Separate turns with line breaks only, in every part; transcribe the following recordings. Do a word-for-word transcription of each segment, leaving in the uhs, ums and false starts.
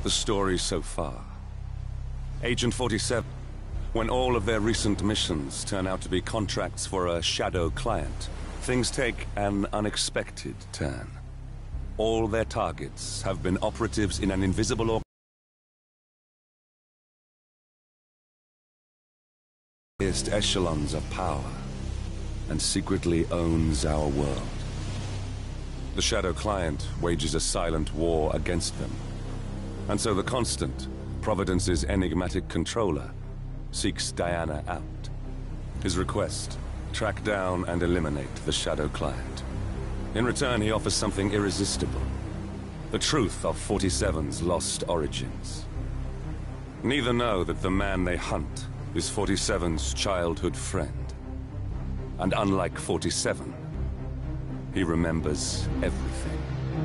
the story so far. Agent forty-seven, when all of their recent missions turn out to be contracts for a shadow client, things take an unexpected turn. All their targets have been operatives in an invisible organization. Highest echelons of power, and secretly owns our world. The Shadow Client wages a silent war against them. And so the Constant, Providence's enigmatic controller, seeks Diana out. His request, track down and eliminate the Shadow Client. In return, he offers something irresistible. The truth of forty-seven's lost origins. Neither know that the man they hunt is forty-seven's childhood friend. And unlike forty-seven, he remembers everything.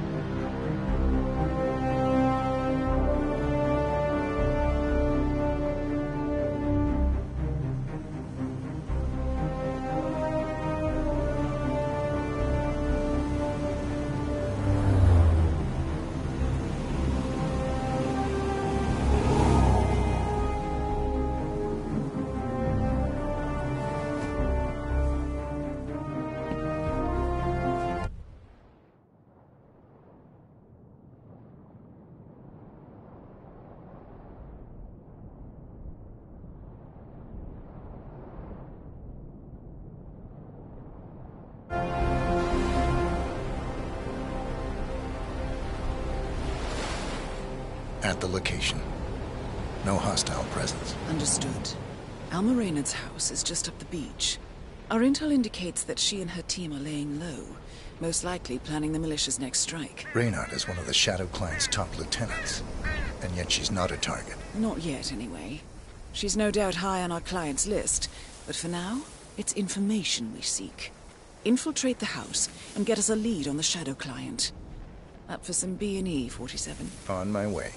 At the location. No hostile presence.
Understood. Alma Reynard's house is just up the beach. Our intel indicates that she and her team are laying low, most likely planning the militia's next strike.
Reynard is one of the Shadow Client's top lieutenants, and yet she's not a target.
Not yet, anyway. She's no doubt high on our client's list, but for now, it's information we seek. Infiltrate the house and get us a lead on the Shadow Client. Up for some B and E, forty-seven.
On my way.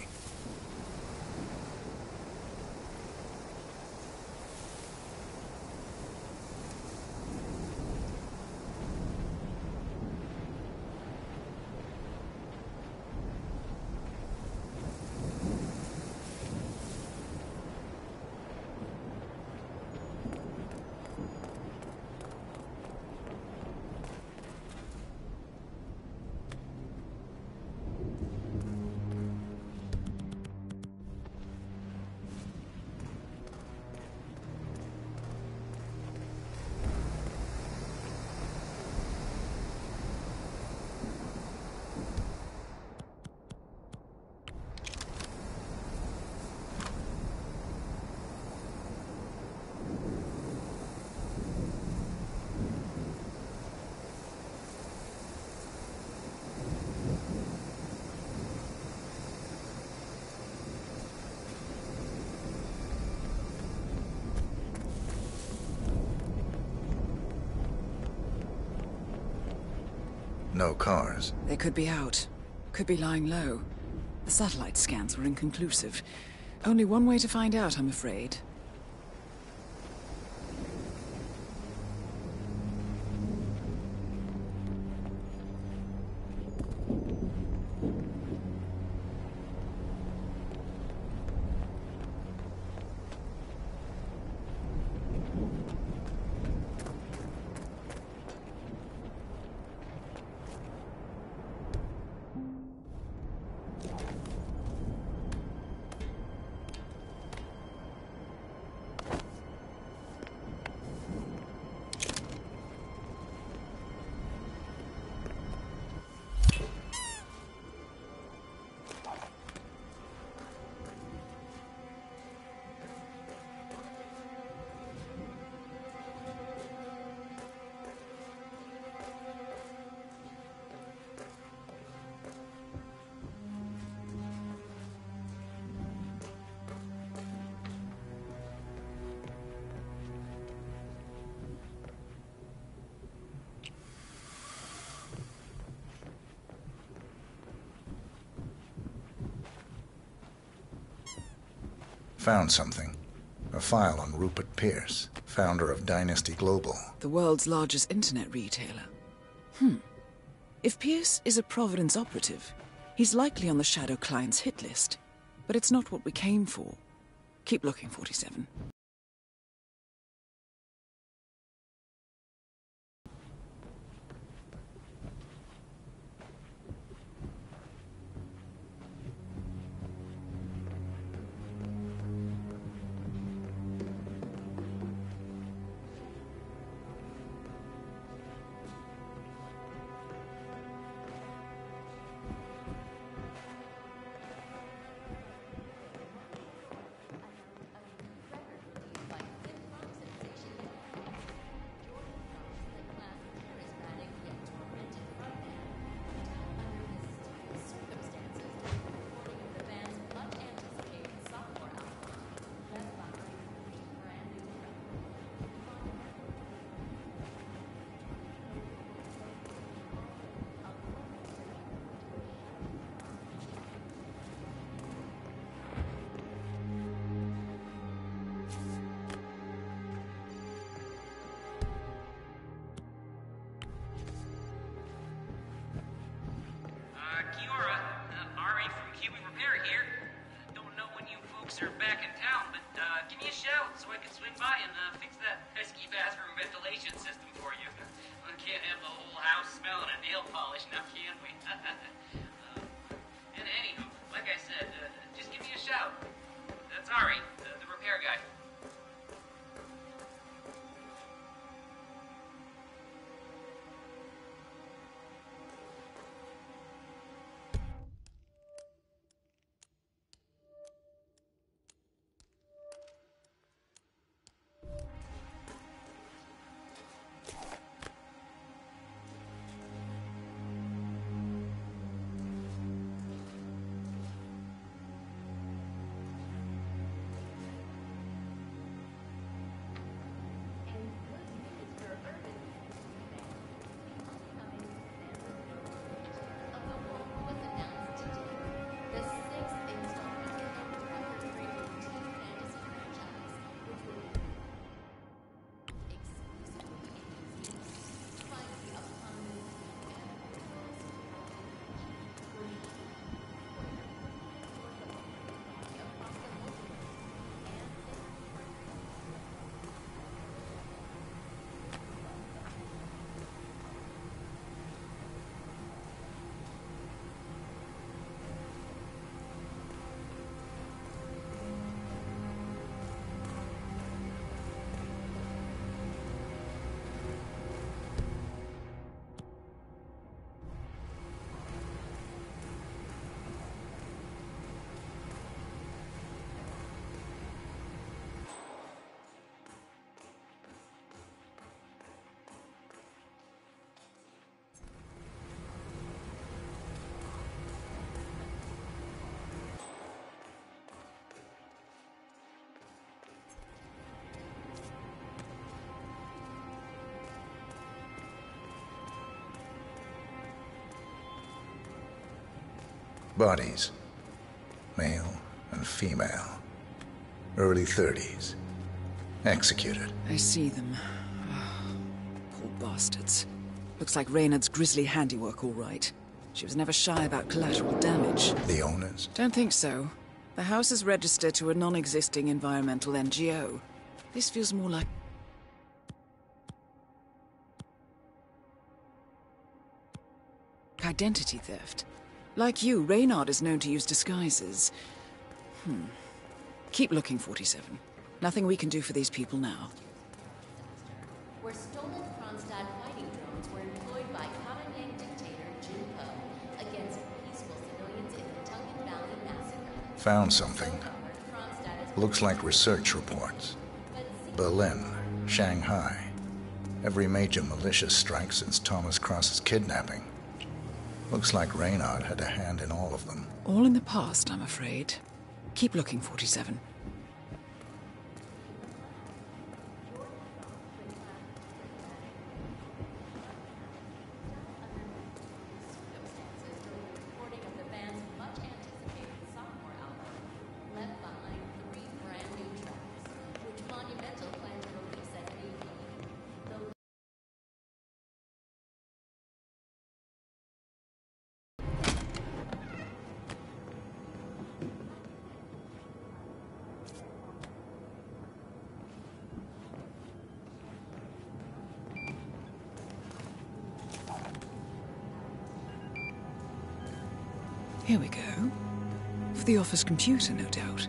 No cars.
They could be out. Could be lying low. The satellite scans were inconclusive. Only one way to find out, I'm afraid.
Found something. A file on Rupert Pierce, founder of Dynasty Global.
The world's largest internet retailer. Hmm. If Pierce is a Providence operative, he's likely on the Shadow Client's hit list. But it's not what we came for. Keep looking, forty-seven.
Are back in town, but uh, give me a shout so I can swing by and uh, fix that pesky bathroom ventilation system for you. We can't have the whole house smelling of nail polish now, can we? uh, and anywho, like I said, uh, just give me a shout. That's Ari, the, the repair guy.
Bodies. Male and female. Early thirties. Executed.
I see them. Oh, poor bastards. Looks like Reynard's grisly handiwork, all right. She was never shy about collateral damage.
The owners?
Don't think so. The house is registered to a non-existing environmental N G O. This feels more like... identity theft. Like you, Reynard is known to use disguises. Hmm. Keep looking, forty-seven. Nothing we can do for these people now.
Where stolen Kronstadt fighting drones were employed by Karenang dictator Jin Po against peaceful civilians in the Tungan Valley massacre.
Found something. Looks like research reports. Berlin, Shanghai. Every major militia strike since Thomas Cross's kidnapping. Looks like Reynard had a hand in all of them.
All in the past, I'm afraid. Keep looking, forty-seven. Here we go. For the office computer, no doubt.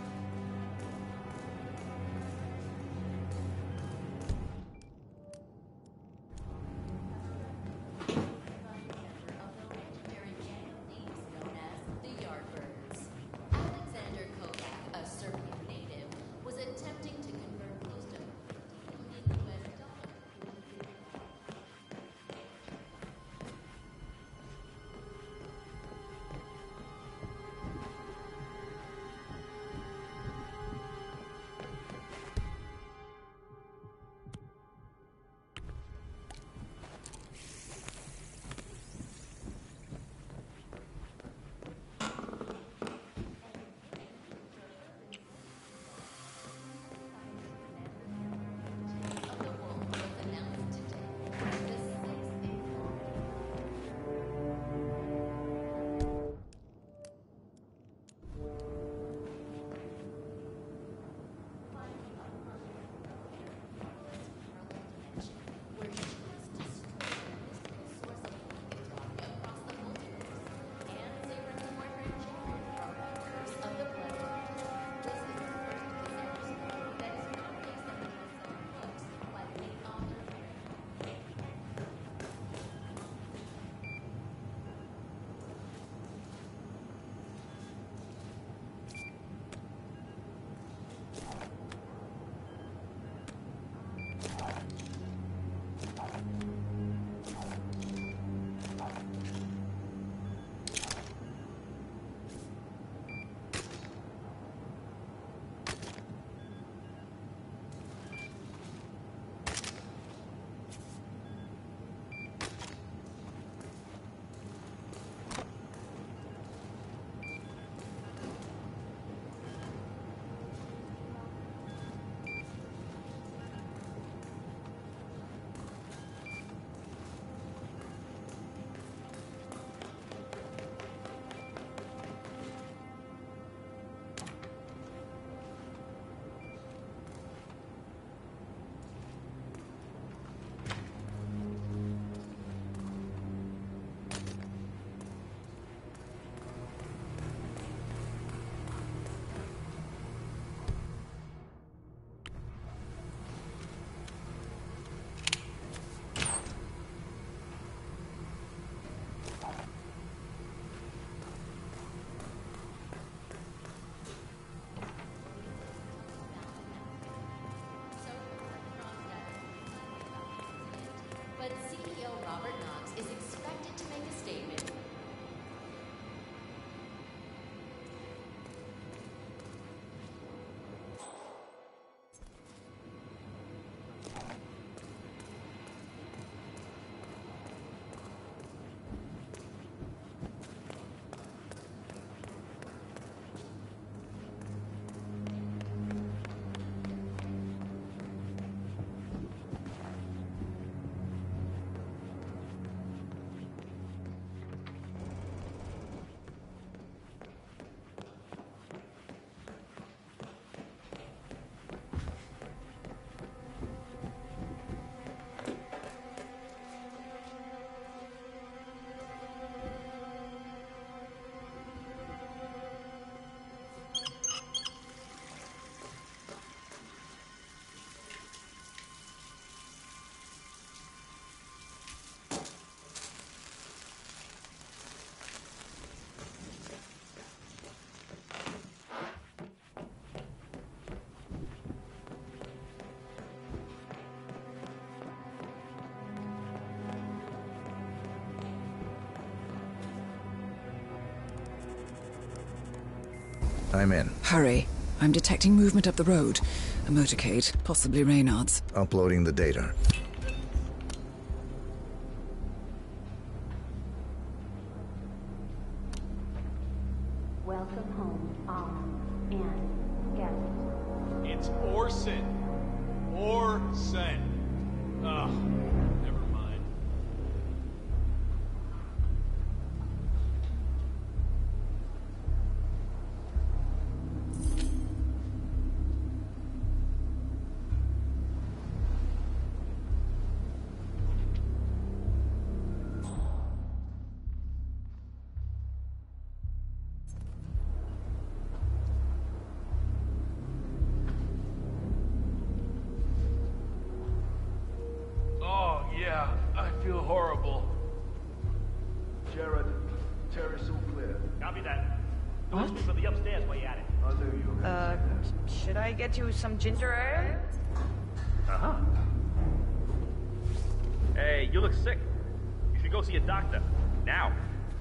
I'm in.
Hurry. I'm detecting movement up the road. A motorcade, possibly Reynard's.
Uploading the data.
Welcome home, all, and guests.
It's Orson. Orson. Ugh, never mind.
Jared. Terrace all clear.
Copy that.
What?
Look for the upstairs while you're at it.
I knew you were
Uh,
gonna say
should I get you some ginger ale?
Uh-huh. Hey, you look sick. You should go see a doctor. Now.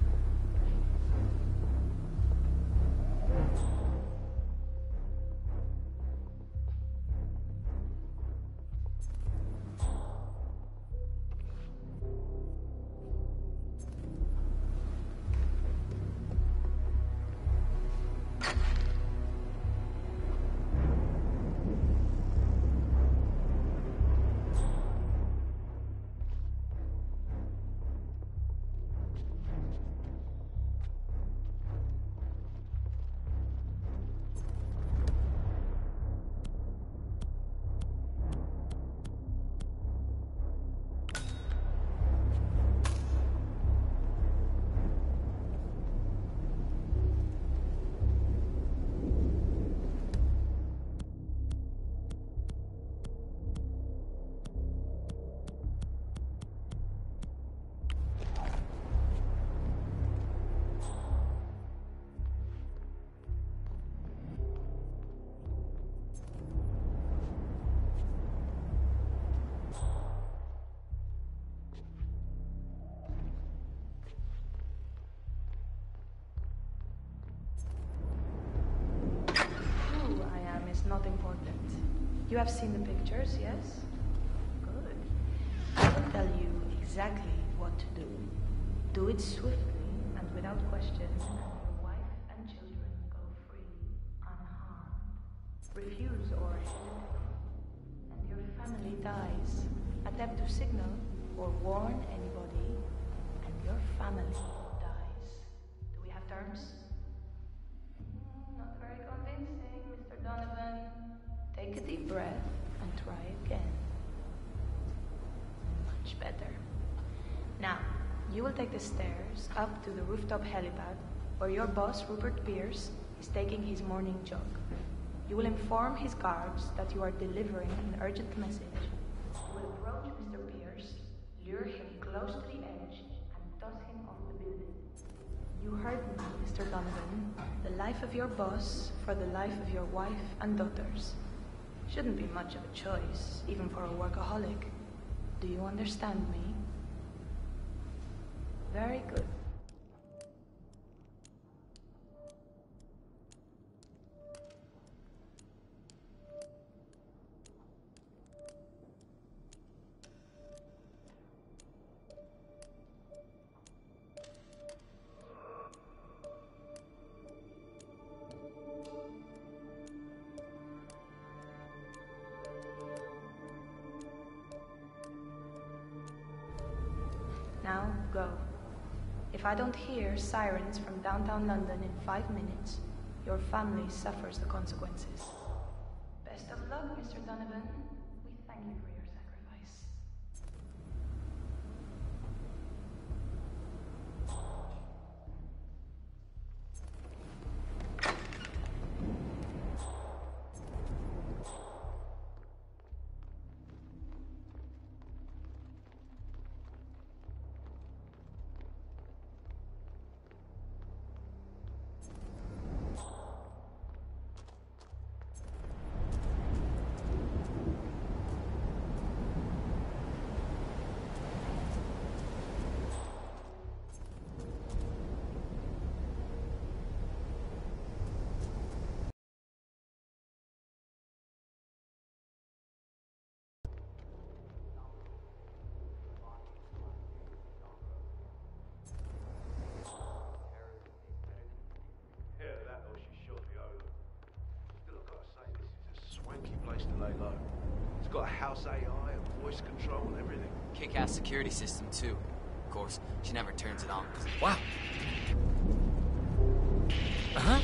Not important. You have seen the pictures, yes? Good. I will tell you exactly what to do. Do it swiftly and without question, and your wife and children go free, unharmed. Refuse or hesitate, and your family dies. Attempt to signal or warn anybody, and your family dies. Do we have terms? Not very convincing, Mister Donovan. Take a deep breath and try again. Much better. Now, you will take the stairs up to the rooftop helipad where your boss, Rupert Pierce, is taking his morning jog. You will inform his guards that you are delivering an urgent message. You will approach Mister Pierce, lure him close to the edge, and toss him off the building. You heard me, Mister Donovan. The life of your boss for the life of your wife and daughters. Shouldn't be much of a choice, even for a workaholic. Do you understand me? Very good. Now, go. If I don't hear sirens from downtown London in five minutes, your family suffers the consequences. Best of luck, Mister Donovan. We thank you for your sacrifice.
It's got a house A I and voice control and everything.
Kick-ass security system, too. Of course, she never turns it on. Wow! Uh-huh.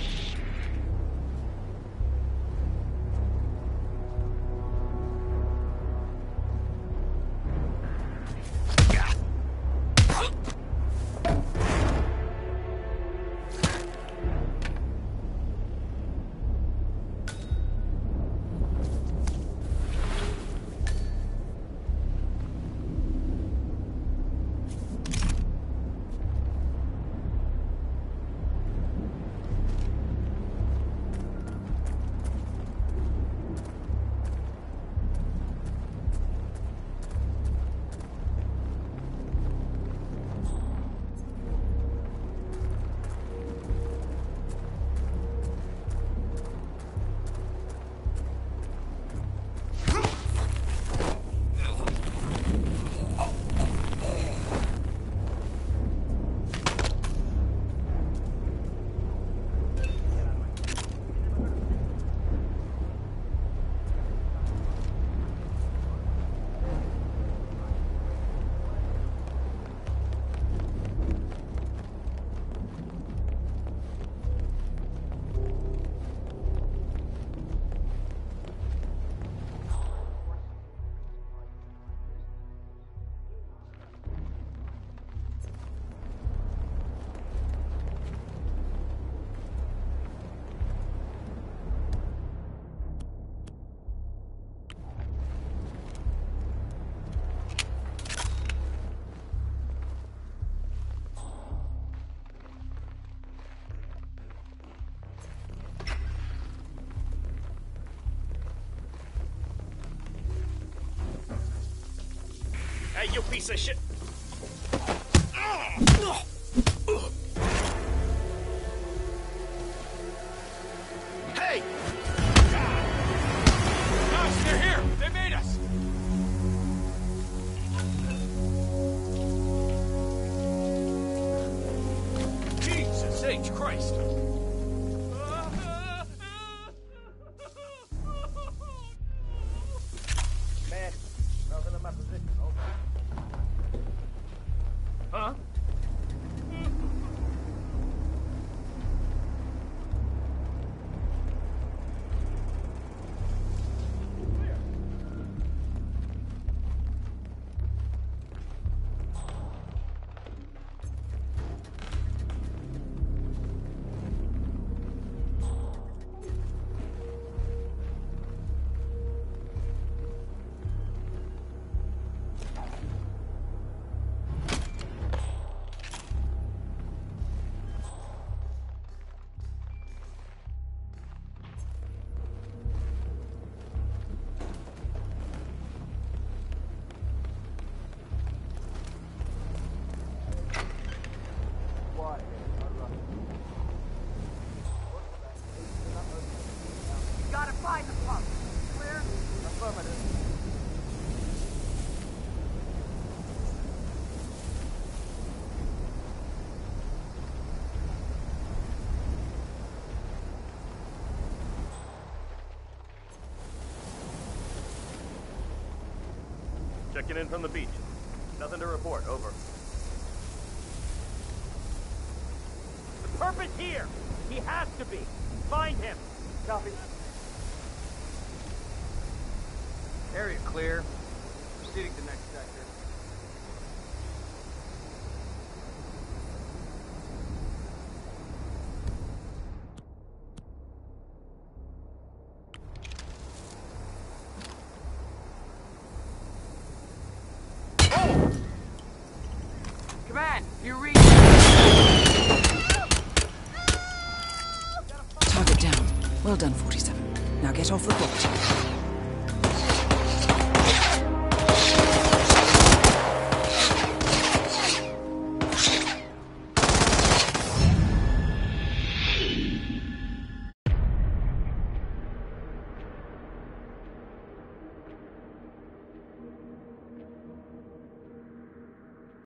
piece of shit!
Hey! Gosh, they're here! They made us! Jesus H. Christ!
Man, nothing in my position. Over. Huh?
Gotta find the pump. Clear? Affirmative.
Checking in from the beach. Nothing to report. Over.
The perp is here! He has to be! Find him! Copy.
Area clear. Proceeding to next sector.
Command, you read.
Target down. Well done, forty-seven. Now get off the boat.